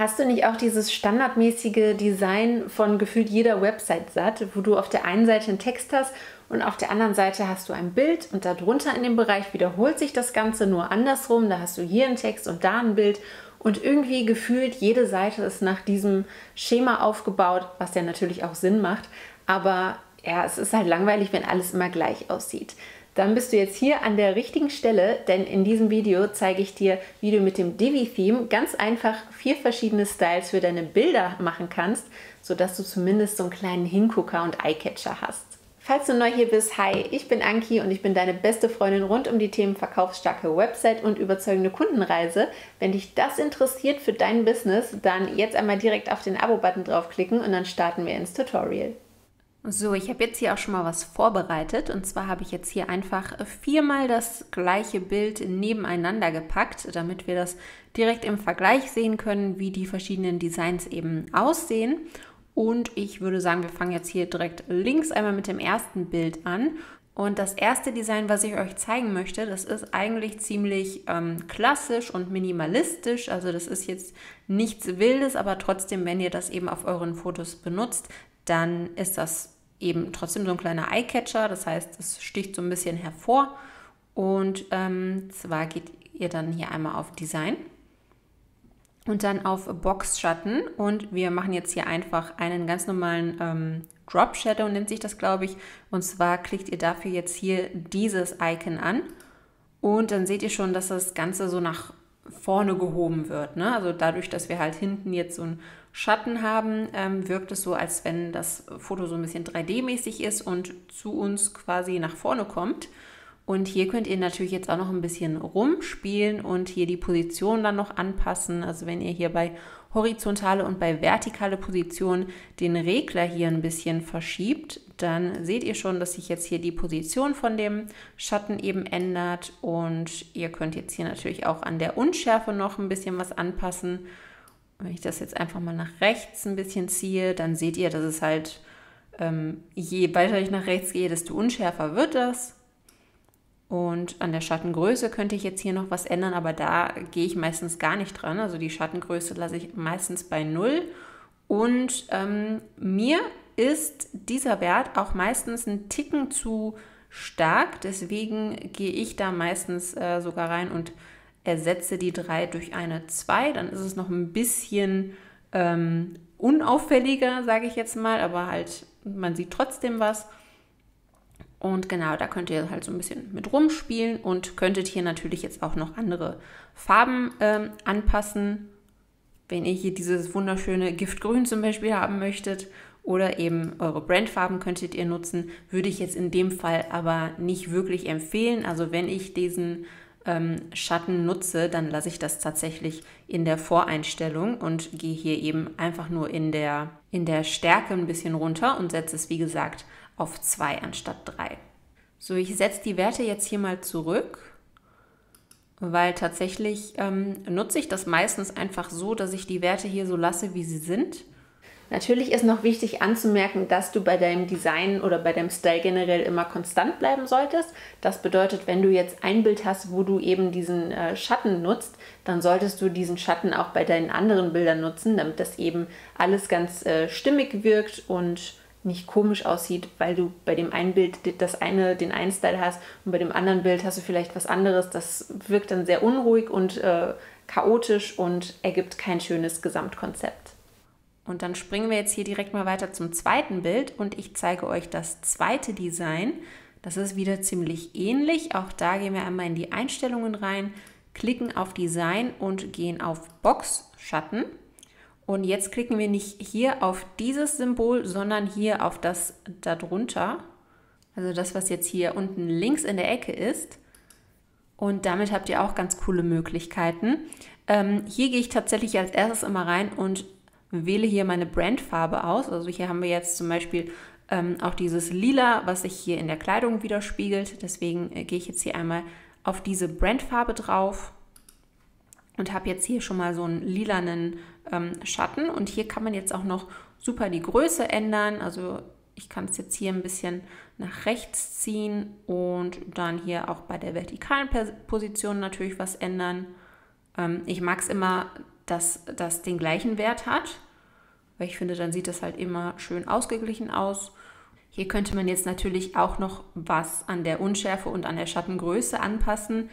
Hast du nicht auch dieses standardmäßige Design von gefühlt jeder Website satt, wo du auf der einen Seite einen Text hast und auf der anderen Seite hast du ein Bild und darunter in dem Bereich wiederholt sich das Ganze nur andersrum. Da hast du hier einen Text und da ein Bild und irgendwie gefühlt jede Seite ist nach diesem Schema aufgebaut, was ja natürlich auch Sinn macht. Aber ja, es ist halt langweilig, wenn alles immer gleich aussieht. Dann bist du jetzt hier an der richtigen Stelle, denn in diesem Video zeige ich dir, wie du mit dem Divi-Theme ganz einfach 4 verschiedene Styles für deine Bilder machen kannst, sodass du zumindest so einen kleinen Hingucker und Eyecatcher hast. Falls du neu hier bist, hi, ich bin Anki und ich bin deine beste Freundin rund um die Themen verkaufsstarke Website und überzeugende Kundenreise. Wenn dich das interessiert für dein Business, dann jetzt einmal direkt auf den Abo-Button draufklicken und dann starten wir ins Tutorial. So, ich habe jetzt hier auch schon mal was vorbereitet und zwar habe ich jetzt hier einfach 4-mal das gleiche Bild nebeneinander gepackt, damit wir das direkt im Vergleich sehen können, wie die verschiedenen Designs eben aussehen. Und ich würde sagen, wir fangen jetzt hier direkt links einmal mit dem ersten Bild an. Und das erste Design, was ich euch zeigen möchte, das ist eigentlich ziemlich klassisch und minimalistisch. Also das ist jetzt nichts Wildes, aber trotzdem, wenn ihr das eben auf euren Fotos benutzt, dann ist das eben trotzdem so ein kleiner Eyecatcher. Das heißt, es sticht so ein bisschen hervor. Und zwar geht ihr dann hier einmal auf Design und dann auf Boxschatten. Und wir machen jetzt hier einfach einen ganz normalen Drop Shadow, nennt sich das, glaube ich. Und zwar klickt ihr dafür jetzt hier dieses Icon an. Und dann seht ihr schon, dass das Ganze so nach vorne gehoben wird, ne? Also dadurch, dass wir halt hinten jetzt so einen Schatten haben, wirkt es so, als wenn das Foto so ein bisschen 3D-mäßig ist und zu uns quasi nach vorne kommt. Und hier könnt ihr natürlich jetzt auch noch ein bisschen rumspielen und hier die Position dann noch anpassen. Also wenn ihr hier bei horizontale und bei vertikale Position den Regler hier ein bisschen verschiebt, dann seht ihr schon, dass sich jetzt hier die Position von dem Schatten eben ändert. Und ihr könnt jetzt hier natürlich auch an der Unschärfe noch ein bisschen was anpassen. Wenn ich das jetzt einfach mal nach rechts ein bisschen ziehe, dann seht ihr, dass es halt, je weiter ich nach rechts gehe, desto unschärfer wird das. Und an der Schattengröße könnte ich jetzt hier noch was ändern, aber da gehe ich meistens gar nicht dran. Also die Schattengröße lasse ich meistens bei 0. Und mir ist dieser Wert auch meistens ein Ticken zu stark. Deswegen gehe ich da meistens sogar rein und ersetze die 3 durch eine 2. Dann ist es noch ein bisschen unauffälliger, sage ich jetzt mal. Aber halt, man sieht trotzdem was. Und genau, da könnt ihr halt so ein bisschen mit rumspielen und könntet hier natürlich jetzt auch noch andere Farben anpassen. Wenn ihr hier dieses wunderschöne Giftgrün zum Beispiel haben möchtet oder eben eure Brandfarben könntet ihr nutzen, würde ich jetzt in dem Fall aber nicht wirklich empfehlen. Also wenn ich diesen Schatten nutze, dann lasse ich das tatsächlich in der Voreinstellung und gehe hier eben einfach nur in der Stärke ein bisschen runter und setze es, wie gesagt, auf 2 anstatt 3. So, ich setze die Werte jetzt hier mal zurück, weil tatsächlich nutze ich das meistens einfach so, dass ich die Werte hier so lasse, wie sie sind. Natürlich ist noch wichtig anzumerken, dass du bei deinem Design oder bei deinem Style generell immer konstant bleiben solltest. Das bedeutet, wenn du jetzt ein Bild hast, wo du eben diesen Schatten nutzt, dann solltest du diesen Schatten auch bei deinen anderen Bildern nutzen, damit das eben alles ganz stimmig wirkt und nicht komisch aussieht, weil du bei dem einen Bild den einen Style hast und bei dem anderen Bild hast du vielleicht was anderes. Das wirkt dann sehr unruhig und chaotisch und ergibt kein schönes Gesamtkonzept. Und dann springen wir jetzt hier direkt mal weiter zum zweiten Bild und ich zeige euch das zweite Design. Das ist wieder ziemlich ähnlich. Auch da gehen wir einmal in die Einstellungen rein, klicken auf Design und gehen auf Boxschatten. Und jetzt klicken wir nicht hier auf dieses Symbol, sondern hier auf das darunter. Also das, was jetzt hier unten links in der Ecke ist. Und damit habt ihr auch ganz coole Möglichkeiten. Hier gehe ich tatsächlich als erstes immer rein und wähle hier meine Brandfarbe aus. Also hier haben wir jetzt zum Beispiel auch dieses Lila, was sich hier in der Kleidung widerspiegelt. Deswegen gehe ich jetzt hier einmal auf diese Brandfarbe drauf und habe jetzt hier schon mal so einen lilanen Schatten. Und hier kann man jetzt auch noch super die Größe ändern. Also ich kann es jetzt hier ein bisschen nach rechts ziehen und dann hier auch bei der vertikalen Position natürlich was ändern. Ich mag es immer dass das den gleichen Wert hat, weil ich finde, dann sieht das halt immer schön ausgeglichen aus. Hier könnte man jetzt natürlich auch noch was an der Unschärfe und an der Schattengröße anpassen.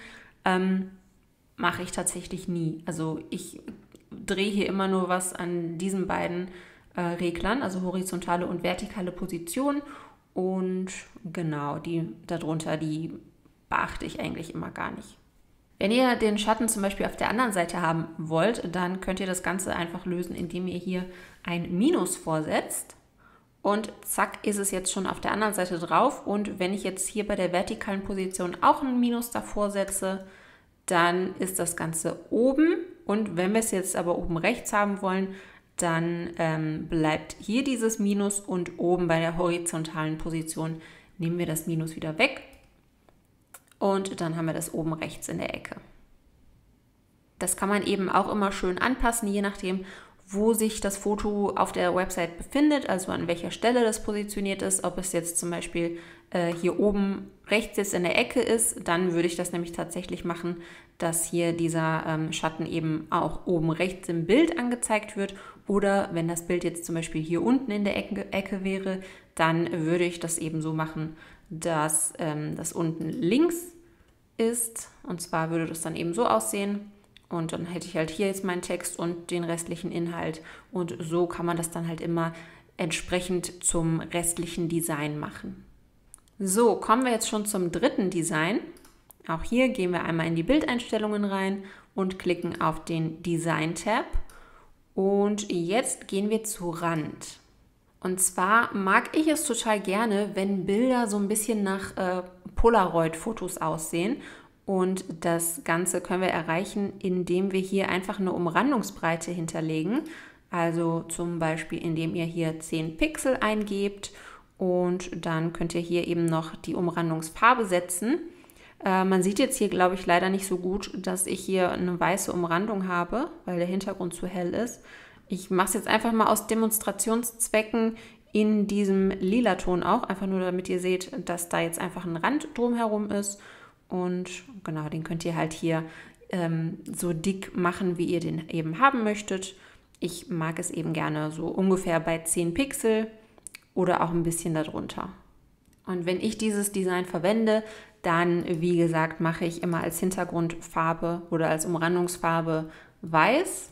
Mache ich tatsächlich nie. Also ich drehe hier immer nur was an diesen beiden Reglern, also horizontale und vertikale Position. Und genau, die darunter, die beachte ich eigentlich immer gar nicht. Wenn ihr den Schatten zum Beispiel auf der anderen Seite haben wollt, dann könnt ihr das Ganze einfach lösen, indem ihr hier ein Minus vorsetzt. Und zack, ist es jetzt schon auf der anderen Seite drauf. Und wenn ich jetzt hier bei der vertikalen Position auch ein Minus davor setze, dann ist das Ganze oben. Und wenn wir es jetzt aber oben rechts haben wollen, dann bleibt hier dieses Minus und oben bei der horizontalen Position nehmen wir das Minus wieder weg. Und dann haben wir das oben rechts in der Ecke. Das kann man eben auch immer schön anpassen, je nachdem, wo sich das Foto auf der Website befindet, also an welcher Stelle das positioniert ist. Ob es jetzt zum Beispiel hier oben rechts jetzt in der Ecke ist, dann würde ich das nämlich tatsächlich machen, dass hier dieser Schatten eben auch oben rechts im Bild angezeigt wird. Oder wenn das Bild jetzt zum Beispiel hier unten in der Ecke wäre, dann würde ich das eben so machen, dass das unten links ist. Und zwar würde das dann eben so aussehen. Und dann hätte ich halt hier jetzt meinen Text und den restlichen Inhalt. Und so kann man das dann halt immer entsprechend zum restlichen Design machen. So, kommen wir jetzt schon zum dritten Design. Auch hier gehen wir einmal in die Bildeinstellungen rein und klicken auf den Design-Tab. Und jetzt gehen wir zu Rand. Und zwar mag ich es total gerne, wenn Bilder so ein bisschen nach Polaroid-Fotos aussehen. Und das Ganze können wir erreichen, indem wir hier einfach eine Umrandungsbreite hinterlegen. Also zum Beispiel, indem ihr hier 10 Pixel eingebt und dann könnt ihr hier eben noch die Umrandungsfarbe setzen. Man sieht jetzt hier, glaube ich, leider nicht so gut, dass ich hier eine weiße Umrandung habe, weil der Hintergrund zu hell ist. Ich mache es jetzt einfach mal aus Demonstrationszwecken in diesem lila Ton auch, einfach nur damit ihr seht, dass da jetzt einfach ein Rand drumherum ist. Und genau, den könnt ihr halt hier so dick machen, wie ihr den eben haben möchtet. Ich mag es eben gerne so ungefähr bei 10 Pixel oder auch ein bisschen darunter. Und wenn ich dieses Design verwende, dann, wie gesagt, mache ich immer als Hintergrundfarbe oder als Umrandungsfarbe weiß,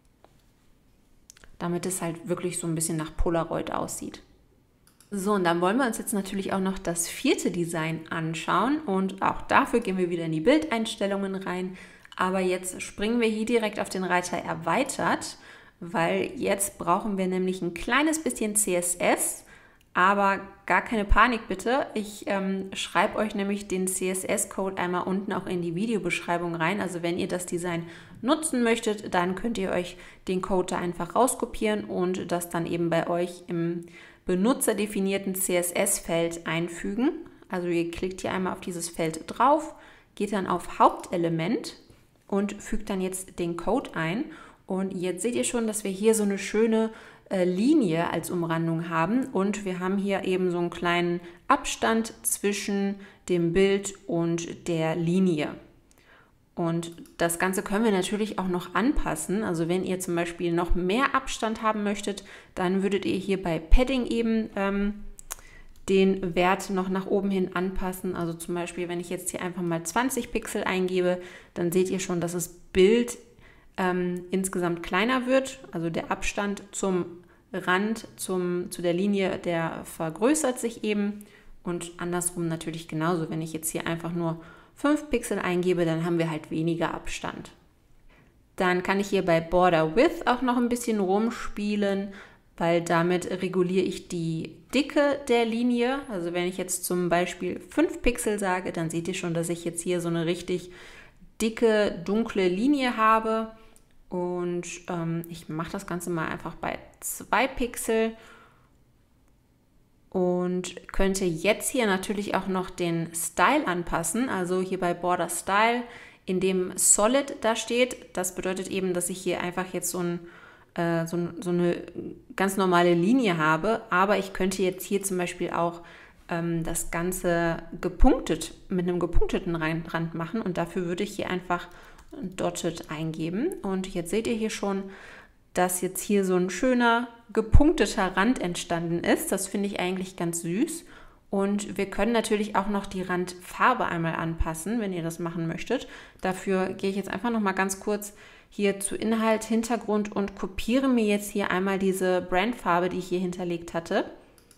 damit es halt wirklich so ein bisschen nach Polaroid aussieht. So, und dann wollen wir uns jetzt natürlich auch noch das vierte Design anschauen und auch dafür gehen wir wieder in die Bildeinstellungen rein. Aber jetzt springen wir hier direkt auf den Reiter Erweitert, weil jetzt brauchen wir nämlich ein kleines bisschen CSS, aber gar keine Panik bitte. Ich schreibe euch nämlich den CSS-Code einmal unten auch in die Videobeschreibung rein. Also wenn ihr das Design nutzen möchtet, dann könnt ihr euch den Code da einfach rauskopieren und das dann eben bei euch im benutzerdefinierten CSS-Feld einfügen. Also ihr klickt hier einmal auf dieses Feld drauf, geht dann auf Hauptelement und fügt dann jetzt den Code ein. Und jetzt seht ihr schon, dass wir hier so eine schöne Linie als Umrandung haben und wir haben hier eben so einen kleinen Abstand zwischen dem Bild und der Linie. Und das Ganze können wir natürlich auch noch anpassen. Also wenn ihr zum Beispiel noch mehr Abstand haben möchtet, dann würdet ihr hier bei Padding eben den Wert noch nach oben hin anpassen. Also zum Beispiel, wenn ich jetzt hier einfach mal 20 Pixel eingebe, dann seht ihr schon, dass das Bild insgesamt kleiner wird. Also der Abstand zum Rand, zu der Linie, der vergrößert sich eben. Und andersrum natürlich genauso. Wenn ich jetzt hier einfach nur 5 Pixel eingebe, dann haben wir halt weniger Abstand. Dann kann ich hier bei Border Width auch noch ein bisschen rumspielen, weil damit reguliere ich die Dicke der Linie. Also wenn ich jetzt zum Beispiel 5 Pixel sage, dann seht ihr schon, dass ich jetzt hier so eine richtig dicke, dunkle Linie habe. Und ich mache das Ganze mal einfach bei 2 Pixel. Und könnte jetzt hier natürlich auch noch den Style anpassen, also hier bei Border Style, in dem Solid da steht. Das bedeutet eben, dass ich hier einfach jetzt so eine ganz normale Linie habe, aber ich könnte jetzt hier zum Beispiel auch das Ganze gepunktet, mit einem gepunkteten Rand machen und dafür würde ich hier einfach Dotted eingeben. Und jetzt seht ihr hier schon, dass jetzt hier so ein schöner gepunkteter Rand entstanden ist. Das finde ich eigentlich ganz süß. Und wir können natürlich auch noch die Randfarbe einmal anpassen, wenn ihr das machen möchtet. Dafür gehe ich jetzt einfach noch mal ganz kurz hier zu Inhalt, Hintergrund und kopiere mir jetzt hier einmal diese Brandfarbe, die ich hier hinterlegt hatte.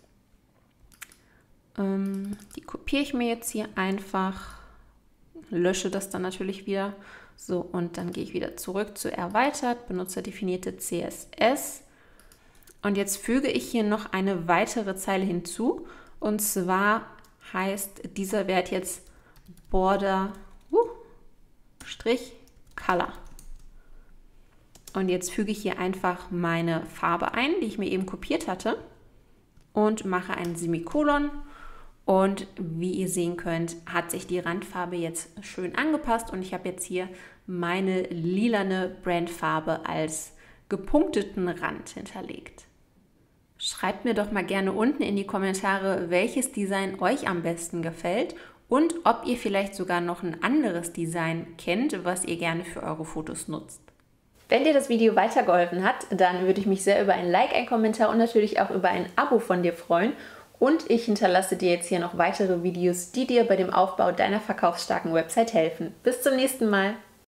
Die kopiere ich mir jetzt hier einfach, lösche das dann natürlich wieder. So, und dann gehe ich wieder zurück zu erweitert, benutzerdefinierte CSS. Und jetzt füge ich hier noch eine weitere Zeile hinzu. Und zwar heißt dieser Wert jetzt Border Strich Color. Und jetzt füge ich hier einfach meine Farbe ein, die ich mir eben kopiert hatte, und mache ein Semikolon. Und wie ihr sehen könnt, hat sich die Randfarbe jetzt schön angepasst und ich habe jetzt hier meine lilane Brandfarbe als gepunkteten Rand hinterlegt. Schreibt mir doch mal gerne unten in die Kommentare, welches Design euch am besten gefällt und ob ihr vielleicht sogar noch ein anderes Design kennt, was ihr gerne für eure Fotos nutzt. Wenn dir das Video weitergeholfen hat, dann würde ich mich sehr über ein Like, einen Kommentar und natürlich auch über ein Abo von dir freuen. Und ich hinterlasse dir jetzt hier noch weitere Videos, die dir bei dem Aufbau deiner verkaufsstarken Website helfen. Bis zum nächsten Mal!